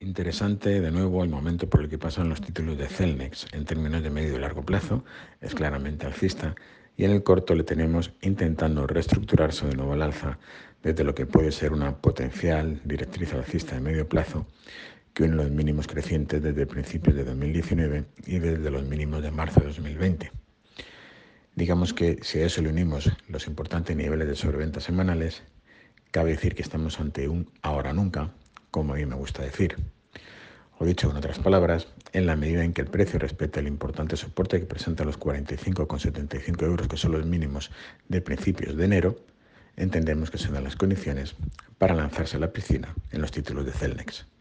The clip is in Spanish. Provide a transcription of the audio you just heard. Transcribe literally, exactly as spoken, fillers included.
Interesante, de nuevo, el momento por el que pasan los títulos de Celnex. En términos de medio y largo plazo, es claramente alcista, y en el corto le tenemos intentando reestructurarse de nuevo al alza desde lo que puede ser una potencial directriz alcista de medio plazo, que une los mínimos crecientes desde principios de dos mil diecinueve y desde los mínimos de marzo de dos mil veinte. Digamos que si a eso le unimos los importantes niveles de sobreventa semanales, cabe decir que estamos ante un ahora nunca, como a mí me gusta decir. O dicho con otras palabras, en la medida en que el precio respete el importante soporte que presenta los cuarenta y cinco coma setenta y cinco euros, que son los mínimos de principios de enero, entendemos que se dan las condiciones para lanzarse a la piscina en los títulos de Celnex.